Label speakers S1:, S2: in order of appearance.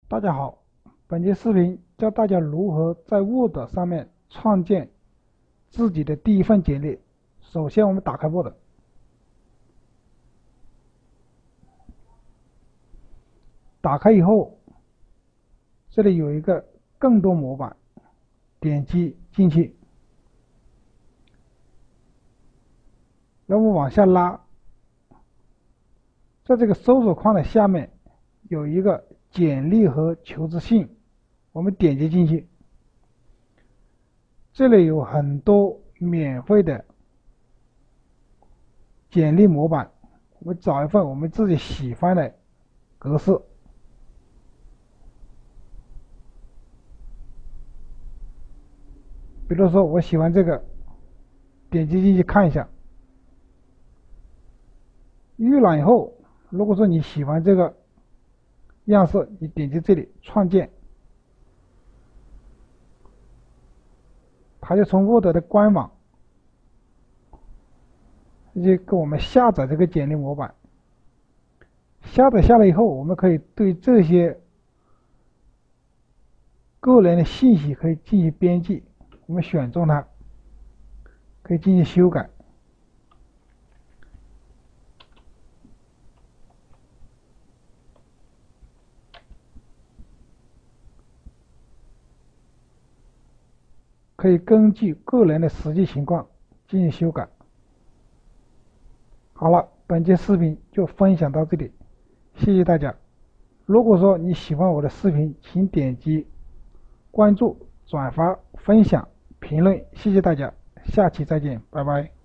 S1: 大家好，本期视频教大家如何在 Word 上面创建自己的第一份简历。首先，我们打开 Word， 打开以后，这里有一个更多模板，点击进去，然后往下拉，在这个搜索框的下面有一个简历和求职信，我们点击进去，这里有很多免费的简历模板，我们找一份我们自己喜欢的格式。比如说我喜欢这个，点击进去看一下。预览以后，如果说你喜欢这个样式，你点击这里创建，它就从 Word 的官网就给我们下载这个简历模板。下载下来以后，我们可以对这些个人的信息可以进行编辑，我们选中它，可以进行修改。可以根据个人的实际情况进行修改。好了，本期视频就分享到这里，谢谢大家。如果说你喜欢我的视频，请点击关注、转发、分享、评论，谢谢大家，下期再见，拜拜。